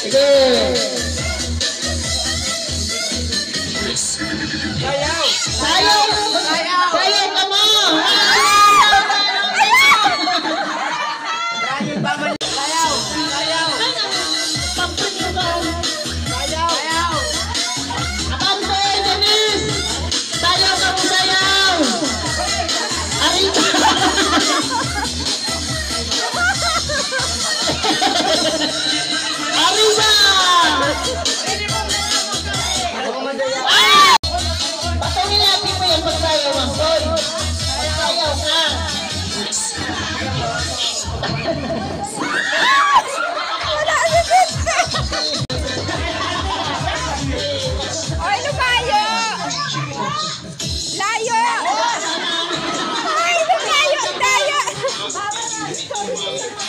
Sayaw! Sayaw! Sayaw ka mo! Maraming paman. Sayaw! Sayaw! Pamprintugan! Sayaw! Sayaw! Abante, Dennis! Sayaw ka mo, sayaw! Arita! Arisa! Patungin natin mo yung pagsayaw ng boy. Pagsayaw ka. Oy, lumayo! Layo! Ay, lumayo! Layo!